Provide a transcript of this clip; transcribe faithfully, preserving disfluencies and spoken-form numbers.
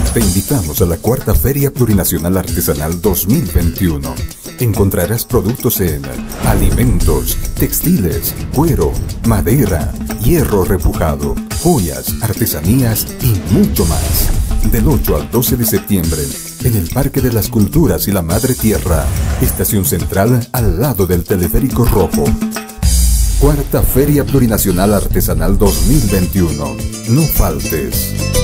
Te invitamos a la Cuarta Feria Plurinacional Artesanal dos mil veintiuno. Encontrarás productos en alimentos, textiles, cuero, madera, hierro repujado, joyas, artesanías y mucho más. Del ocho al doce de septiembre, en el Parque de las Culturas y la Madre Tierra, Estación Central al lado del Teleférico Rojo. Cuarta Feria Plurinacional Artesanal dos mil veintiuno. No faltes.